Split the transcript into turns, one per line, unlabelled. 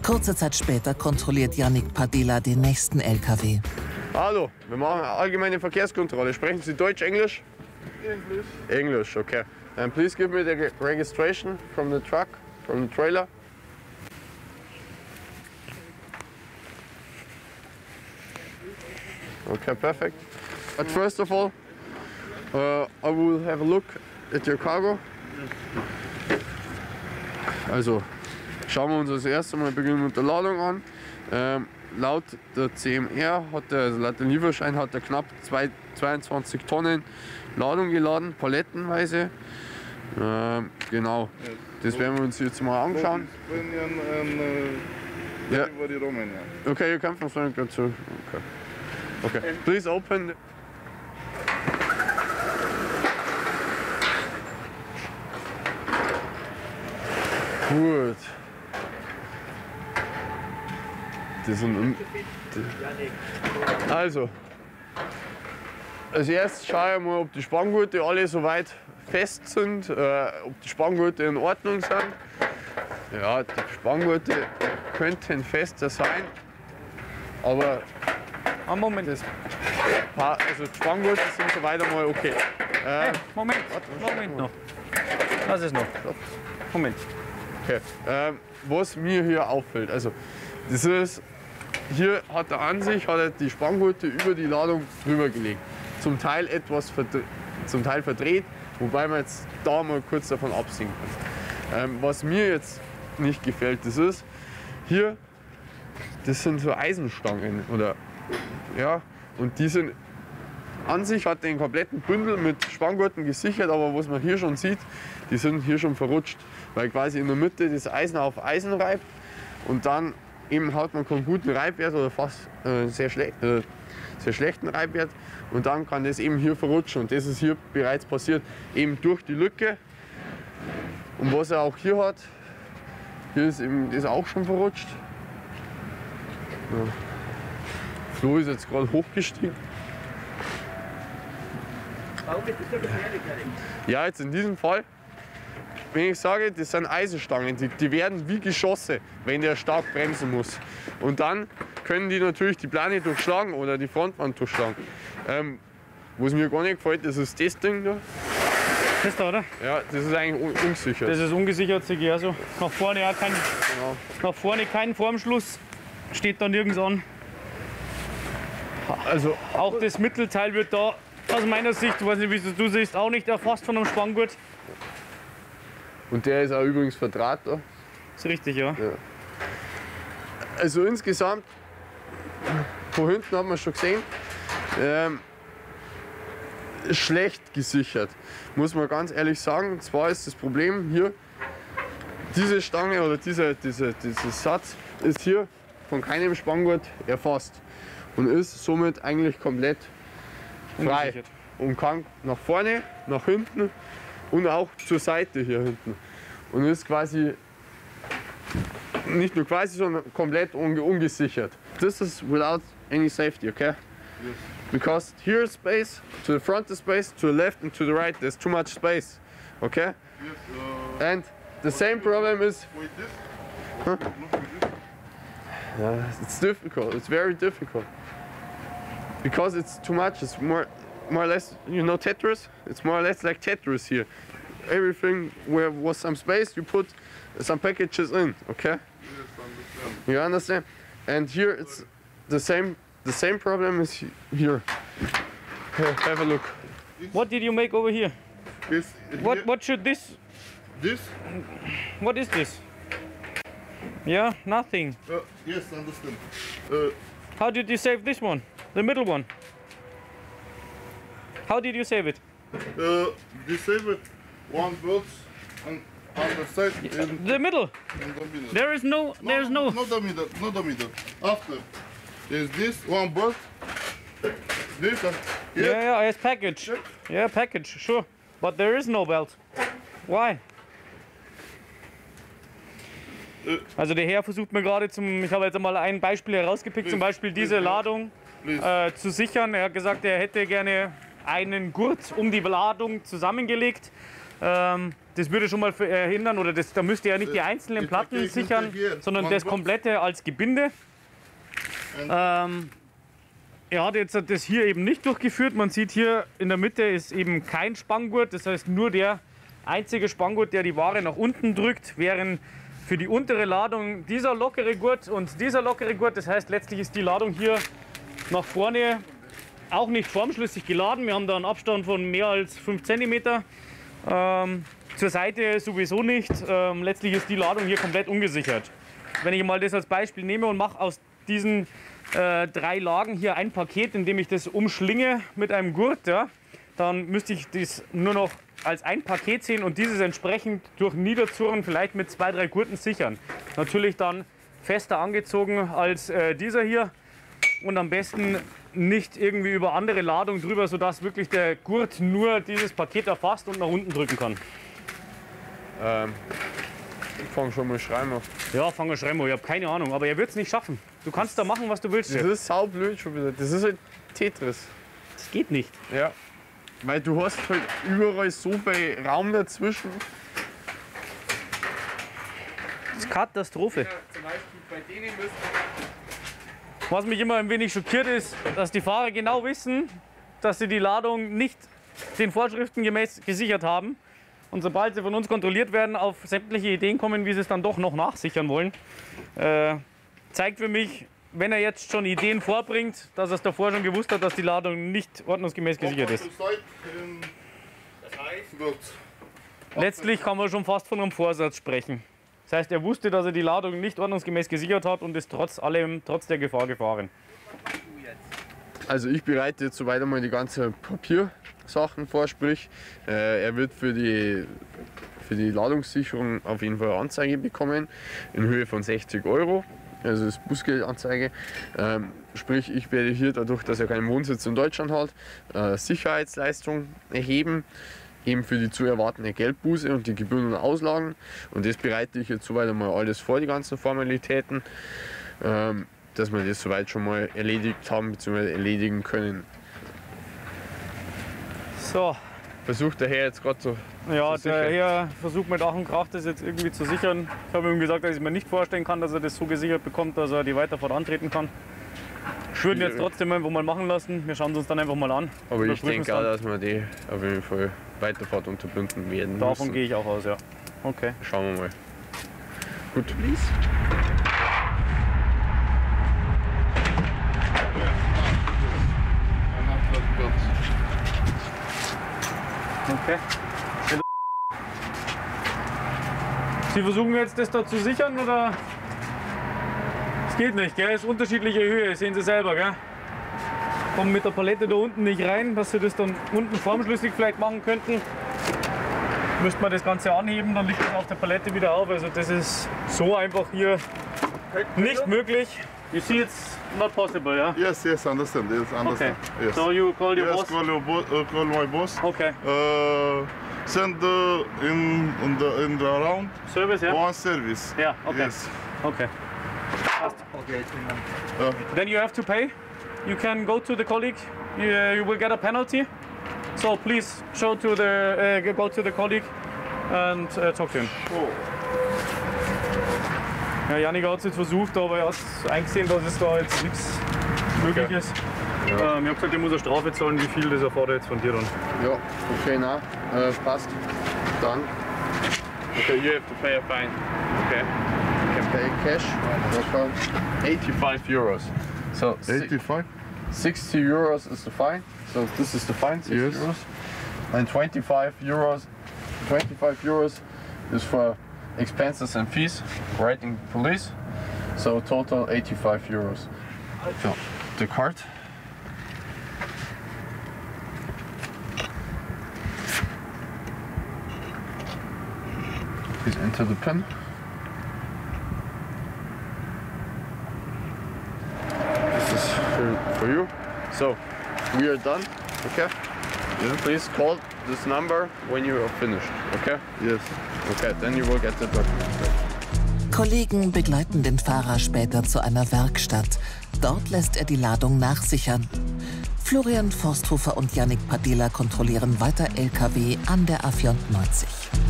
Kurze Zeit später kontrolliert Yannick Padilla den nächsten LKW.
Hallo, wir machen eine allgemeine Verkehrskontrolle. Sprechen Sie Deutsch, Englisch?
English.
English, okay. And please give me the registration from the truck, from the trailer. Okay, perfect. But first of all, I will have a look at your cargo. Also, schauen wir uns das erste Mal, beginnen mit der Ladung an. Laut der CMR, also laut dem Lieferschein, hat er knapp 22 Tonnen Ladung geladen, palettenweise. Genau, das werden wir uns jetzt mal anschauen.
Yeah.
Okay, you come from Slovakia too. Okay. Okay. Please open. Gut. Also, als erstes schaue ich mal, ob die Spanngurte alle soweit fest sind, ob die Spanngurte in Ordnung sind. Ja, die Spanngurte könnten fester sein, aber
Moment.
Also die Spanngurte sind soweit einmal okay.
Hey, Moment, Moment noch. Was ist noch? Moment.
Okay. Was mir hier auffällt, also das ist, hier hat er an sich die Spanngurte über die Ladung drüber gelegt. Zum Teil etwas verdreht, wobei man jetzt da mal kurz davon absehen kann. Was mir jetzt nicht gefällt, das ist, hier, das sind so Eisenstangen, oder, ja, und die sind, an sich hat den kompletten Bündel mit Spanngurten gesichert, aber was man hier schon sieht, die sind hier schon verrutscht, weil quasi in der Mitte das Eisen auf Eisen reibt und dann eben hat man keinen guten Reibwert oder fast sehr schlechten Reibwert und dann kann das eben hier verrutschen und das ist hier bereits passiert, eben durch die Lücke. Und was er auch hier hat, hier ist eben das auch schon verrutscht. Ja. Flo ist jetzt gerade hochgestiegen. Ja, jetzt in diesem Fall, wenn ich sage, das sind Eisenstangen, die werden wie Geschosse, wenn der stark bremsen muss. Und dann können die natürlich die Plane durchschlagen oder die Frontwand durchschlagen. Was mir gar nicht gefällt, das ist das Ding da.
Das da, oder?
Ja, das ist eigentlich ungesichert.
Das ist ungesichert, sehe ich also. Nach vorne auch kein,
Genau.
nach vorne kein Formschluss, steht da nirgends an.
Also
Auch das Mittelteil wird da aus meiner Sicht, weiß nicht, wie du siehst, auch nicht erfasst von einem Spanngurt.
und der ist auch übrigens verdrahtet.
Ist richtig, ja.
Also insgesamt, von hinten hat man schon gesehen, schlecht gesichert, muss man ganz ehrlich sagen. Und zwar ist das Problem hier, diese Stange oder dieser Satz ist hier von keinem Spanngurt erfasst und ist somit eigentlich komplett frei
Ungesichert.
und kann nach vorne, nach hinten und auch zur Seite hier hinten und ist quasi nicht nur quasi, sondern komplett ungesichert. This is without any safety, okay?
Yes.
Because here is space, to the front is space, to the left and to the right there's too much space, okay?
Yes.
And the same problem is,
With this?
Huh?
Not with this?
it's difficult, it's very difficult. Because it's too much, it's more or less, you know Tetris? It's more or less like Tetris here. Everything where was some space, you put some packages in, okay?
Yes, understand.
You understand? And here it's the same problem is here. Have a look.
What did you make over here?
This,
What should this,
This?
what is this? Yeah, nothing.
Yes, understand.
How did you save this one? The middle one? How did you save it?
Disable one bolt on the side and
The middle.
in the middle.
There is no, there's no.
Not the middle, not the middle. After is this one bolt. This and
Yeah, it's package. Yeah, package, sure. But there is no belt. Why? Also der Herr versucht mir gerade ich habe jetzt mal ein Beispiel herausgepickt, zum Beispiel diese Ladung zu sichern. Er hat gesagt, er hätte gerne einen Gurt um die Ladung zusammengelegt. das würde schon mal verhindern, oder da müsst ihr ja nicht die einzelnen Platten sichern, sondern das komplette als Gebinde. Er hat jetzt das hier eben nicht durchgeführt. Man sieht hier in der Mitte ist eben kein Spanngurt, das heißt nur der einzige Spanngurt, der die Ware nach unten drückt, während für die untere Ladung dieser lockere Gurt und dieser lockere Gurt. Das heißt, letztlich ist die Ladung hier nach vorne auch nicht formschlüssig geladen. Wir haben da einen Abstand von mehr als 5 cm. Zur Seite sowieso nicht. Letztlich ist die Ladung hier komplett ungesichert. Wenn ich mal das als Beispiel nehme und mache aus diesen 3 Lagen hier ein Paket, in dem ich das umschlinge mit einem Gurt, ja, dann müsste ich das nur noch als ein Paket sehen und dieses entsprechend durch Niederzurren vielleicht mit 2, 3 Gurten sichern. Natürlich dann fester angezogen als dieser hier und am besten nicht irgendwie über andere Ladung drüber, sodass wirklich der Gurt nur dieses Paket erfasst und nach unten drücken kann.
Ich fange schon mal schreiben.
Ja, fang mal schreiben, ich habe keine Ahnung, aber er wird es nicht schaffen. Du kannst da machen, was du willst.
Das ist saublöd schon wieder. Das ist halt Tetris.
Das geht nicht.
Ja. Weil du hast halt überall so viel Raum dazwischen.
Das ist Katastrophe.
Ja, zum Beispiel bei denen müssen.
Was mich immer ein wenig schockiert ist, dass die Fahrer genau wissen, dass sie die Ladung nicht den Vorschriften gemäß gesichert haben. Und sobald sie von uns kontrolliert werden, auf sämtliche Ideen kommen, wie sie es dann doch noch nachsichern wollen. Zeigt für mich, wenn er jetzt schon Ideen vorbringt, dass er es davor schon gewusst hat, dass die Ladung nicht ordnungsgemäß gesichert ist. Letztlich kann man schon fast von einem Vorsatz sprechen. Das heißt, er wusste, dass er die Ladung nicht ordnungsgemäß gesichert hat und ist trotz allem, trotz der Gefahr gefahren.
Also ich bereite jetzt soweit einmal die ganzen Papiersachen vor, sprich er wird für die Ladungssicherung auf jeden Fall eine Anzeige bekommen in Höhe von 60 €. Also das Bußgeldanzeige. Sprich, ich werde hier dadurch, dass er keinen Wohnsitz in Deutschland hat, Sicherheitsleistung erheben, eben für die zu erwartende Geldbuße und die Gebühren und Auslagen. Und das bereite ich jetzt soweit einmal alles vor, die ganzen Formalitäten, dass wir das soweit schon mal erledigt haben bzw. erledigen können.
So.
Versucht der Herr jetzt gerade so.
Ja, der Herr versucht mit Ach und Krach das jetzt irgendwie zu sichern. Ich habe ihm gesagt, dass ich mir nicht vorstellen kann, dass er das so gesichert bekommt, dass er die Weiterfahrt antreten kann. Ich würde ihn jetzt trotzdem einfach mal machen lassen. Wir schauen es uns dann einfach mal an.
Aber ich denke auch, dass wir die auf jeden Fall Weiterfahrt unterbinden werden.
Davon gehe ich auch aus, ja. Okay.
Schauen wir mal. Gut.
Okay. Sie versuchen jetzt das da zu sichern oder? Es geht nicht, gell? Es ist unterschiedliche Höhe, sehen Sie selber, gell? Kommen mit der Palette da unten nicht rein, dass Sie das dann unten formschlüssig vielleicht machen könnten. Müsste man das Ganze anheben, dann liegt das auf der Palette wieder auf. Also das ist so einfach hier nicht möglich. You see, it's not possible, yeah?
Yes, understand. Yes, understand.
Okay.
Yes.
So you call your boss?
Call my boss.
Okay.
Send in the round
Service, yeah?
one service.
Yeah, okay.
Yes.
Okay. Then you have to pay. You can go to the colleague. You will get a penalty. So please show to the go to the colleague and talk to him.
Oh.
Ja, Janik hat es jetzt versucht, aber er hat eingesehen, dass es da jetzt nichts möglich ist. Ja. Ich habe gesagt, er muss eine Strafe zahlen. Wie viel das erfordert jetzt von dir dann?
Ja, okay, na, passt. Dann. Okay, you have to pay a fine. Okay. You can pay cash. Okay. 85 euros. So
85?
60 euros is the fine. So this is the fine, 60
yes.
euros. And 25 euros. 25 euros is for expenses and fees, writing police. So total 85 euros. So the card. Please enter the PIN. This is for you. So we are done. Okay. Yes. Please call this number when you are finished. Okay.
Yes.
Okay, then you will get the document.
Kollegen begleiten den Fahrer später zu einer Werkstatt. Dort lässt er die Ladung nachsichern. Florian Forsthofer und Yannick Padilla kontrollieren weiter LKW an der A94.